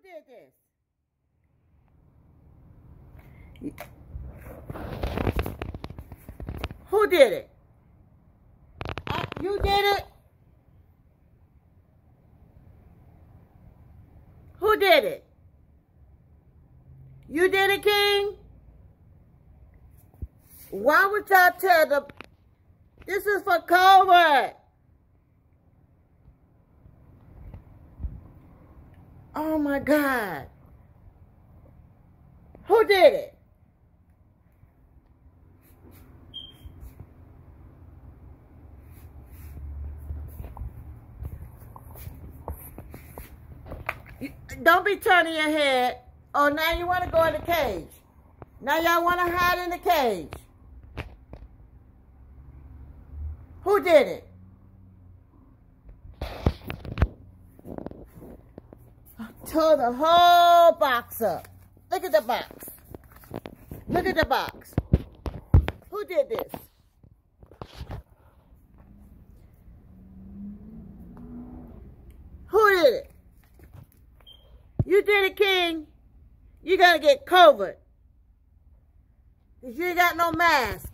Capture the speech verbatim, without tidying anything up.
did this? Who did it? I, you did it? Who did it? You did it, King? Why would y'all tell the... This is for COVID. Oh my God. Who did it? Don't be turning your head. Oh, now you want to go in the cage. Now y'all want to hide in the cage. Who did it? Tore the whole box up. Look at the box. Look at the box. Who did this? Who did it? You did it, King. You're going to get COVID. Because you ain't got no mask.